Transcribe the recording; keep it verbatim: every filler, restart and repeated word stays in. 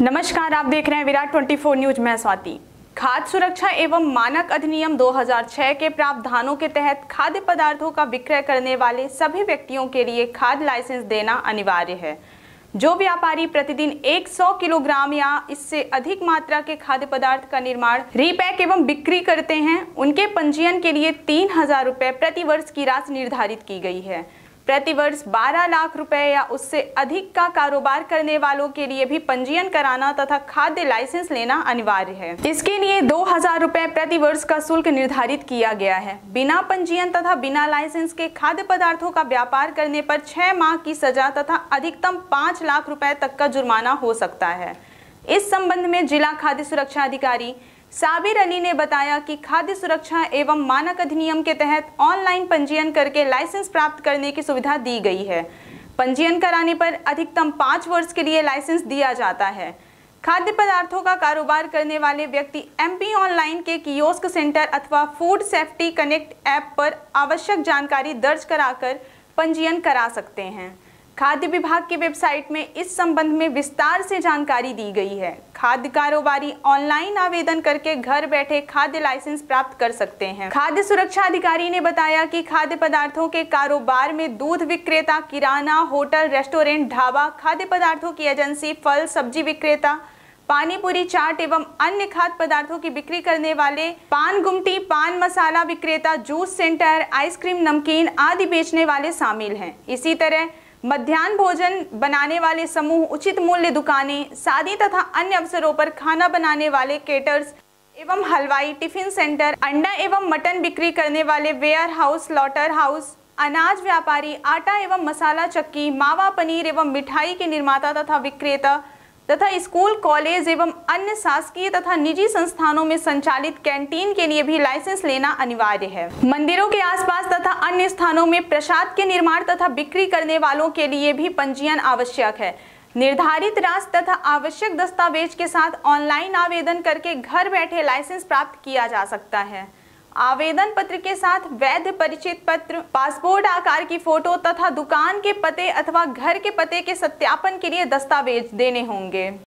नमस्कार, आप देख रहे हैं विराट चौबीस न्यूज। मैं स्वाति। खाद्य सुरक्षा एवं मानक अधिनियम दो हज़ार छह के प्रावधानों के तहत खाद्य पदार्थों का विक्रय करने वाले सभी व्यक्तियों के लिए खाद्य लाइसेंस देना अनिवार्य है। जो व्यापारी प्रतिदिन सौ किलोग्राम या इससे अधिक मात्रा के खाद्य पदार्थ का निर्माण, रीपैक एवं बिक्री करते हैं, उनके पंजीयन के लिए तीन हजार रुपये प्रति वर्ष की राशि निर्धारित की गई है। प्रति वर्ष बारह लाख रुपए या उससे अधिक का कारोबार करने वालों के लिए भी पंजीयन कराना तथा खाद्य लाइसेंस लेना अनिवार्य है। इसके लिए दो हजार रुपए प्रति वर्ष का शुल्क निर्धारित किया गया है। बिना पंजीयन तथा बिना लाइसेंस के खाद्य पदार्थों का व्यापार करने पर छह माह की सजा तथा अधिकतम पाँच लाख रुपए तक का जुर्माना हो सकता है। इस संबंध में जिला खाद्य सुरक्षा अधिकारी साबिर अली ने बताया कि खाद्य सुरक्षा एवं मानक अधिनियम के तहत ऑनलाइन पंजीयन करके लाइसेंस प्राप्त करने की सुविधा दी गई है। पंजीयन कराने पर अधिकतम पाँच वर्ष के लिए लाइसेंस दिया जाता है। खाद्य पदार्थों का कारोबार करने वाले व्यक्ति एमपी ऑनलाइन के कियोस्क सेंटर अथवा फूड सेफ्टी कनेक्ट ऐप पर आवश्यक जानकारी दर्ज कराकर पंजीयन करा सकते हैं। खाद्य विभाग की वेबसाइट में इस संबंध में विस्तार से जानकारी दी गई है। खाद्य कारोबारी ऑनलाइन आवेदन करके घर बैठे खाद्य लाइसेंस प्राप्त कर सकते हैं। खाद्य सुरक्षा अधिकारी ने बताया कि खाद्य पदार्थों के कारोबार में दूध विक्रेता, किराना, होटल, रेस्टोरेंट, ढाबा, खाद्य पदार्थों की एजेंसी, फल सब्जी विक्रेता, पानी पूरी, चाट एवं अन्य खाद्य पदार्थों की बिक्री करने वाले, पान गुमटी, पान मसाला विक्रेता, जूस सेंटर, आइसक्रीम, नमकीन आदि बेचने वाले शामिल हैं। इसी तरह मध्याह्न भोजन बनाने वाले समूह, उचित मूल्य दुकानें, शादी तथा अन्य अवसरों पर खाना बनाने वाले केटर्स एवं हलवाई, टिफिन सेंटर, अंडा एवं मटन बिक्री करने वाले वेयर हाउस, स्लॉटर हाउस, अनाज व्यापारी, आटा एवं मसाला चक्की, मावा, पनीर एवं मिठाई के निर्माता तथा विक्रेता तथा स्कूल, कॉलेज एवं अन्य शासकीय तथा निजी संस्थानों में संचालित कैंटीन के लिए भी लाइसेंस लेना अनिवार्य है। मंदिरों के आसपास तथा अन्य स्थानों में प्रसाद के निर्माण तथा बिक्री करने वालों के लिए भी पंजीयन आवश्यक है। निर्धारित राशि तथा आवश्यक दस्तावेज के साथ ऑनलाइन आवेदन करके घर बैठे लाइसेंस प्राप्त किया जा सकता है। आवेदन पत्र के साथ वैध परिचित पत्र, पासपोर्ट आकार की फोटो तथा दुकान के पते अथवा घर के पते के सत्यापन के लिए दस्तावेज देने होंगे।